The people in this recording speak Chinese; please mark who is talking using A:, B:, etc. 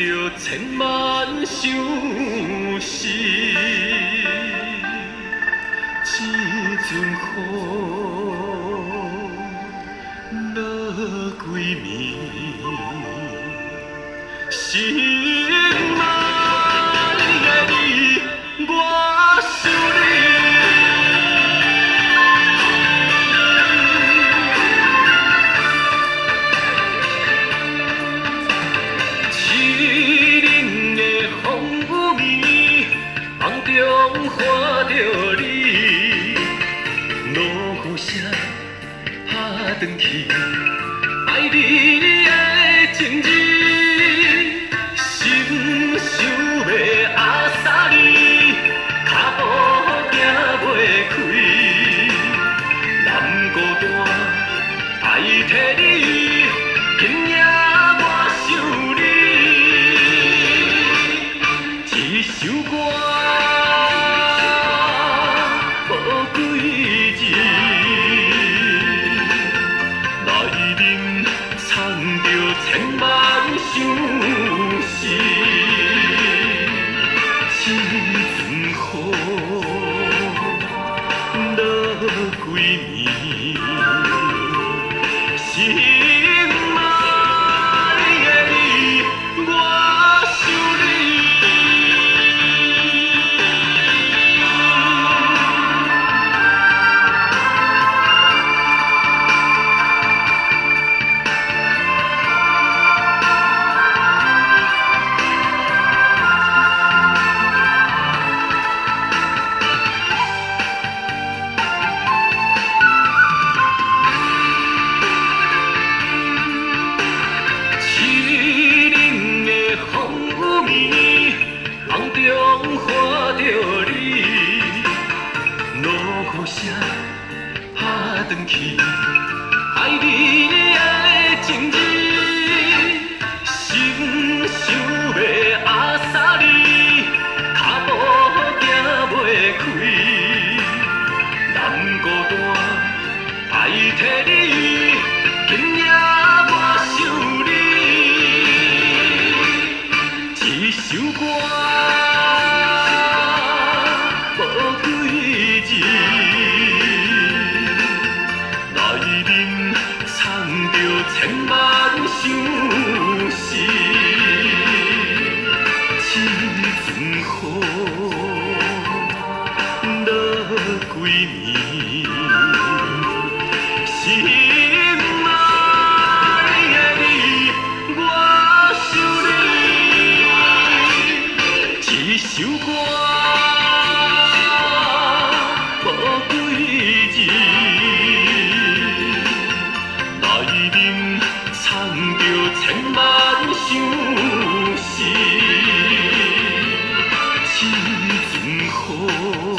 A: 着千万相思，这阵雨落几暝，心爱的你，我想你。 中看着你，落雨声拍转去，爱你的情意，心想要压杀你，脚步行袂开，南孤单代替你，今夜我想你，这首歌。 千万相思，这阵雨落几暝，心爱的你，我想你。 中看着你，落雨声拍转去，爱你的情意，心想要压杀你，脚步行袂开，南孤单代替你，今夜我想你，这首歌。 千万相思，这阵雨落几暝，心爱的你，我想你，这首歌无几字。 千万相思，这阵雨。